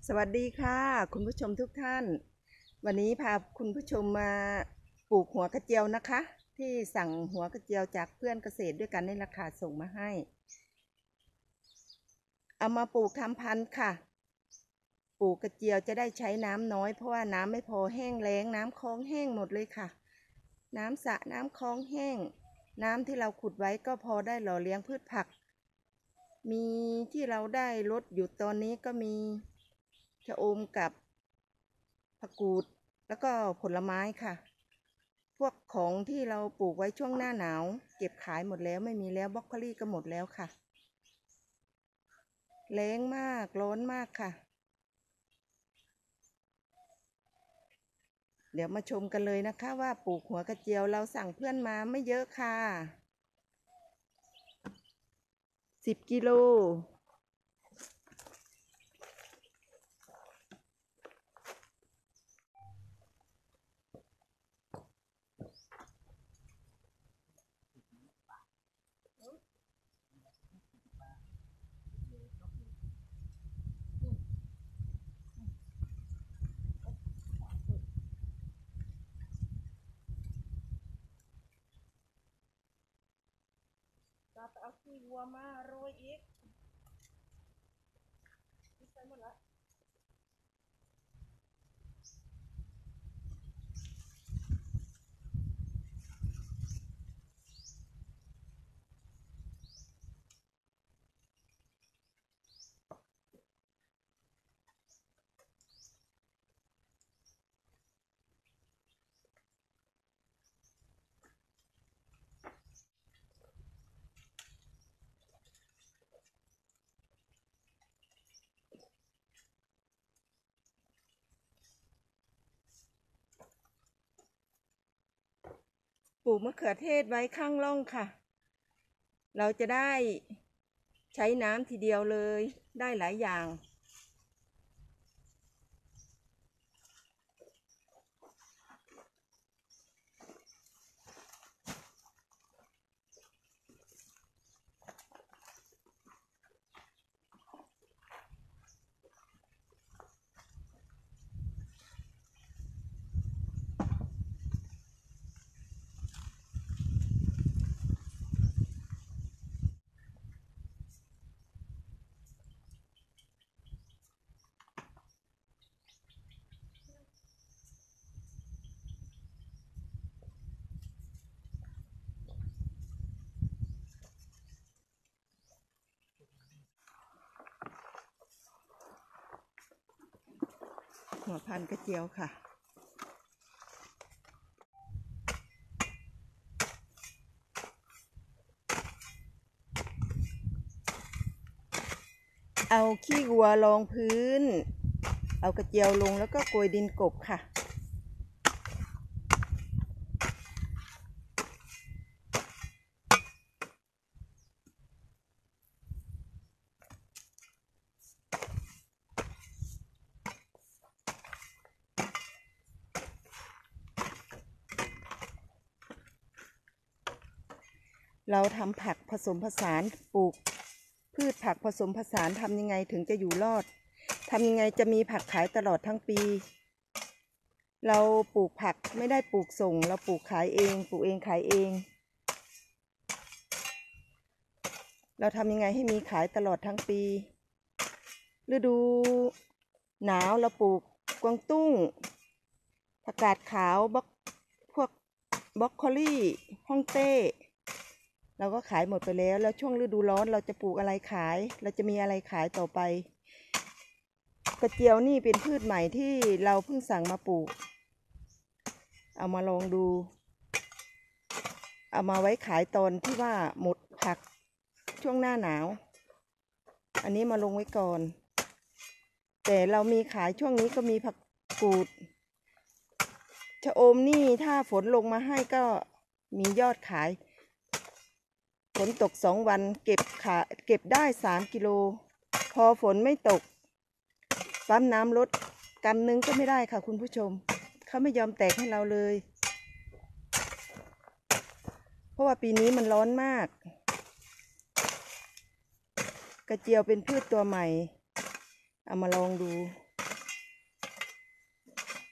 สวัสดีค่ะคุณผู้ชมทุกท่านวันนี้พาคุณผู้ชมมาปลูกหัวกระเจียวนะคะที่สั่งหัวกระเจียวจากเพื่อนเกษตรด้วยกันในราคาส่งมาให้เอามาปลูกทำพันธุ์ค่ะปลูกกระเจียวจะได้ใช้น้ำน้อยเพราะว่าน้ำไม่พอแห้งแล้งน้ำคลองแห้งหมดเลยค่ะน้ำสระน้ำคลองแห้งน้ำที่เราขุดไว้ก็พอได้หล่อเลี้ยงพืชผักมีที่เราได้ลดอยู่ตอนนี้ก็มีชะอมกับผักกูดแล้วก็ผลไม้ค่ะพวกของที่เราปลูกไว้ช่วงหน้าหนาวเก็บขายหมดแล้วไม่มีแล้วบรอกโคลี่ก็หมดแล้วค่ะแล้งมากร้อนมากค่ะเดี๋ยวมาชมกันเลยนะคะว่าปลูกหัวกระเจียวเราสั่งเพื่อนมาไม่เยอะค่ะ10 กิโลเราไปเอาขี้วัวมาโรยอีกใส่หมดละปลูกมะเขือเทศไว้ข้างร่องค่ะเราจะได้ใช้น้ำทีเดียวเลยได้หลายอย่างหัวพันธุ์กระเจียวค่ะเอาขี้วัวรองพื้นเอากระเจียวลงแล้วก็โกยดินกบค่ะเราทำผักผสมผสานปลูกพืชผักผสมผสานทำยังไงถึงจะอยู่รอดทำยังไงจะมีผักขายตลอดทั้งปีเราปลูกผักไม่ได้ปลูกส่งเราปลูกขายเองปลูกเองขายเองเราทำยังไงให้มีขายตลอดทั้งปีฤดูหนาวเราปลูกกวางตุ้งผักกาดขาวพวกบรอกโคลี่ฮ่องเต้เราก็ขายหมดไปแล้วช่วงฤดูร้อนเราจะปลูกอะไรขายเราจะมีอะไรขายต่อไปกระเจียวนี่เป็นพืชใหม่ที่เราเพิ่งสั่งมาปลูกเอามาลองดูเอามาไว้ขายตอนที่ว่าหมดผักช่วงหน้าหนาวอันนี้มาลงไว้ก่อนแต่เรามีขายช่วงนี้ก็มีผักกูดชะอมนี่ถ้าฝนลงมาให้ก็มียอดขายฝนตก2 วันเก็บได้3 กิโลพอฝนไม่ตกปั๊มน้ำลดกำนึงก็ไม่ได้ค่ะคุณผู้ชมเขาไม่ยอมแตกให้เราเลยเพราะว่าปีนี้มันร้อนมากกระเจียวเป็นพืชตัวใหม่เอามาลองดู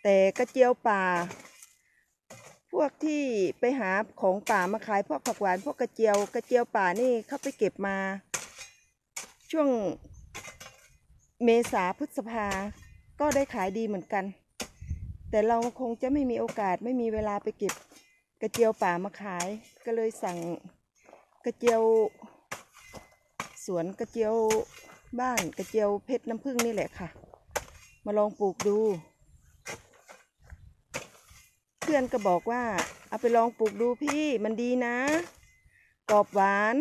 แต่กระเจียวป่าพวกที่ไปหาของป่ามาขายพวกผักหวานพวกกระเจียวป่านี่เขาไปเก็บมาช่วงเมษาพฤษภาก็ได้ขายดีเหมือนกันแต่เราคงจะไม่มีโอกาสไม่มีเวลาไปเก็บกระเจียวป่ามาขายก็เลยสั่งกระเจียวสวนกระเจียวบ้านกระเจียวเพชรน้ำผึ้งนี่แหละค่ะมาลองปลูกดูเพื่อนก็บอกว่าเอาไปลองปลูกดูพี่มันดีนะกรอบหวาน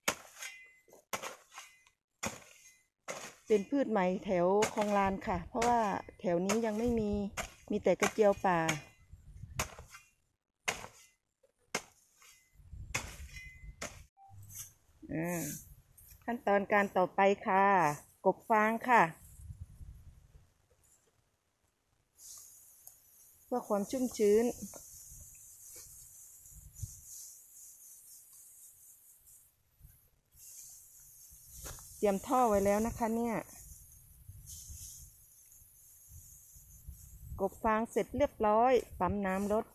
เป็นพืชใหม่แถวคลองลานค่ะเพราะว่าแถวนี้ยังไม่มีแต่กระเจียวป่าขั้นตอนการต่อไปค่ะกบฟางค่ะเพื่อความชุ่มชื้นเตรียมท่อไว้แล้วนะคะเนี่ยกบฟางเสร็จเรียบร้อยปั๊มน้ำรด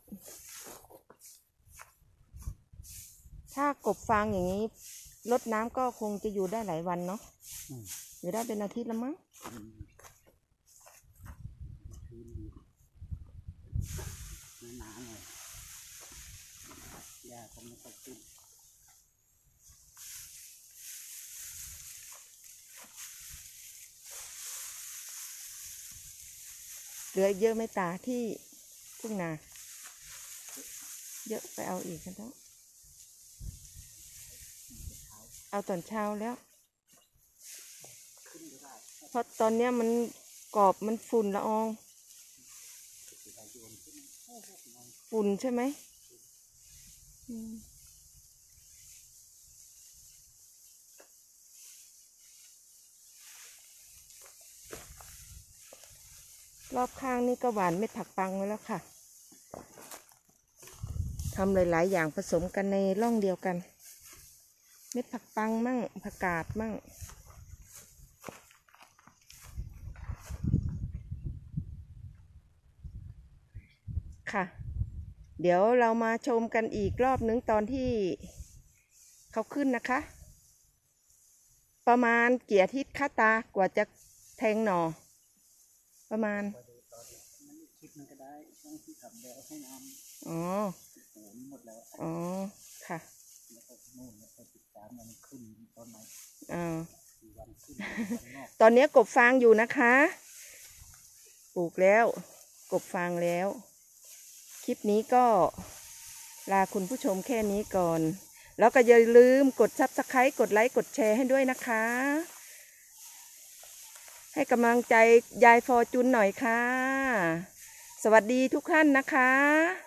ถ้ากบฟางอย่างนี้รดน้ำก็คงจะอยู่ได้หลายวันเนาะอยู่ได้เป็นอาทิตย์ละมั้งหนาหน่อยยาคงไม่ค่อยขึ้นเหลือเยอะไหมตาที่ทุ่งนาเยอะไปเอาอีกกันแล้วเอาตอนเช้าแล้วเพราะตอนนี้มันกรอบมันฝุ่นละอองฝุ่นใช่ไหมรอบข้างนี่ก็หวานเม็ดผักปังไว้แล้วค่ะทำหลายๆอย่างผสมกันในร่องเดียวกันเม็ดผักปังมั่งผักกาดมั่งค่ะเดี๋ยวเรามาชมกันอีกรอบนึงตอนที่เขาขึ้นนะคะประมาณกี่อาทิตย์คะตากว่าจะแทงหน่อประมาณคิดมันก็ได้ต้องที่ทำแล้วให้น้ำอ๋อหมดแล้วอ๋อค่ะแล้วก็นู่นแล้วก็ติดตามมันขึ้นตอนไหนวันขึ้นตอนนี้กบฟางอยู่นะคะปลูกแล้วกบฟางแล้วคลิปนี้ก็ลาคุณผู้ชมแค่นี้ก่อนแล้วก็อย่าลืมกด Subscribe กดไลค์กดแชร์ให้ด้วยนะคะให้กำลังใจยายฟอร์จูนหน่อยค่ะสวัสดีทุกท่านนะคะ